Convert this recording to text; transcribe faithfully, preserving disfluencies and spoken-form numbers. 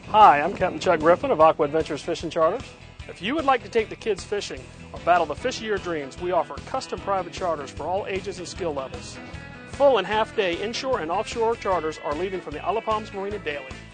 Hi, I'm Captain Chuck Griffin of Aqua Adventures Fishing Charters. If you would like to take the kids fishing or battle the fish of your dreams, we offer custom private charters for all ages and skill levels. Full and half-day inshore and offshore charters are leaving from the Isle of Palms Marina daily.